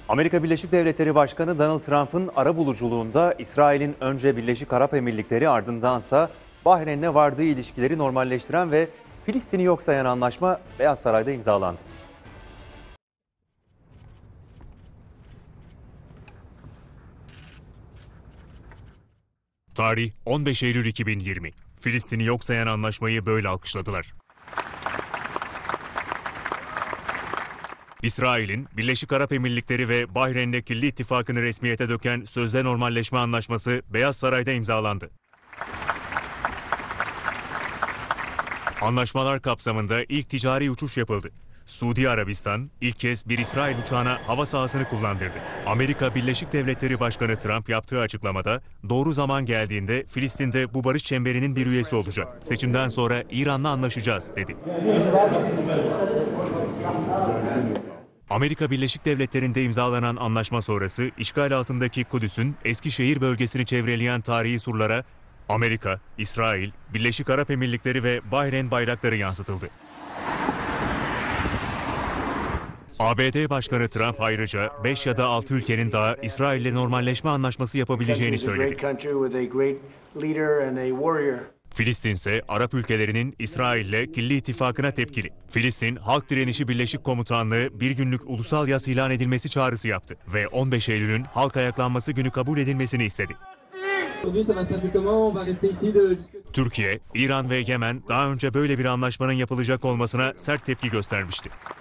Amerika Birleşik Devletleri Başkanı Donald Trump'ın arabuluculuğunda İsrail'in önce Birleşik Arap Emirlikleri ardındansa Bahreyn'le vardığı ilişkileri normalleştiren ve Filistin'i yok sayan anlaşma Beyaz Saray'da imzalandı. Tarih 15 Eylül 2020. Filistin'i yok sayan anlaşmayı böyle alkışladılar. İsrail'in Birleşik Arap Emirlikleri ve Bahreyn'le kirli ittifakını resmiyete döken sözde normalleşme anlaşması Beyaz Saray'da imzalandı. Anlaşmalar kapsamında ilk ticari uçuş yapıldı. Suudi Arabistan ilk kez bir İsrail uçağına hava sahasını kullandırdı. Amerika Birleşik Devletleri Başkanı Trump yaptığı açıklamada doğru zaman geldiğinde Filistin'de bu barış çemberinin bir üyesi olacak. Seçimden sonra İran'la anlaşacağız dedi. Amerika Birleşik Devletleri'nde imzalanan anlaşma sonrası işgal altındaki Kudüs'ün eski şehir bölgesini çevreleyen tarihi surlara Amerika, İsrail, Birleşik Arap Emirlikleri ve Bahreyn bayrakları yansıtıldı. ABD Başkanı Trump ayrıca 5 ya da 6 ülkenin daha İsrail'le normalleşme anlaşması yapabileceğini söyledi. Filistin ise Arap ülkelerinin İsrail'le kirli ittifakına tepkili. Filistin Halk Direnişi Birleşik Komutanlığı bir günlük ulusal yas ilan edilmesi çağrısı yaptı ve 15 Eylül'ün halk ayaklanması günü kabul edilmesini istedi. Türkiye, İran ve Yemen daha önce böyle bir anlaşmanın yapılacak olmasına sert tepki göstermişti.